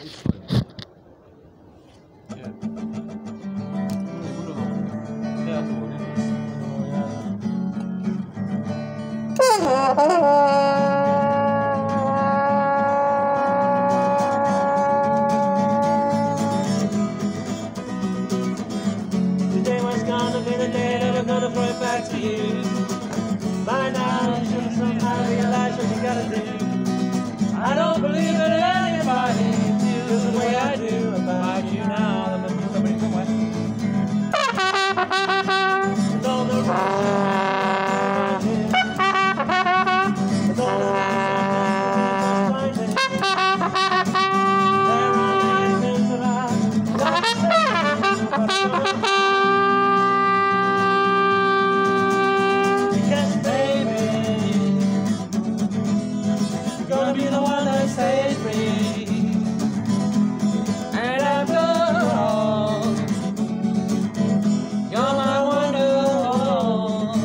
Yeah. Yeah, that's what Today was gonna be the day that I'm gonna throw it back to you. By now you should somehow realize what you gotta do. I don't believe that anybody feels the way I do about you now. There must be somebody somewhere. With all the rules with all the lies that there are many things that I don't say. Because baby, you're gonna be the one that saves me. And after all, you're my Wonderwall.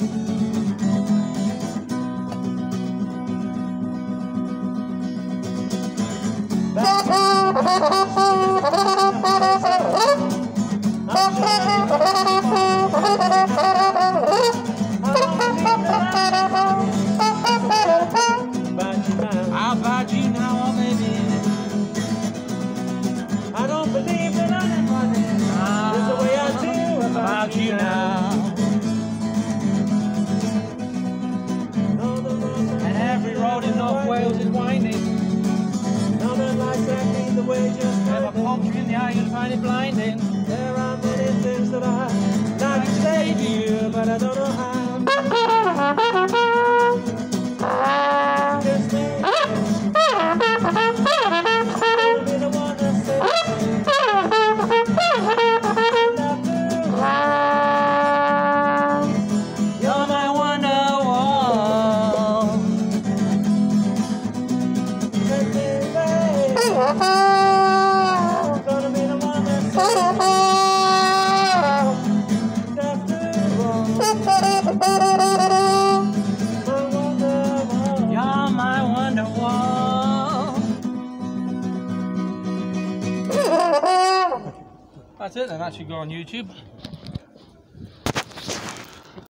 How about you now, oh baby? I don't believe that anybody is the way I do about you now. And every road in North Wales is winding. No, the lights that lead the way just never pop you in the eye and find it blinding. There are many things that I like to say to you, but I don't know how. Just me. I'll be the one that saves me. You're my Wonderwall. I'm gonna be the one that saves me. You're my Wonderwall. That's it then, that should go on YouTube.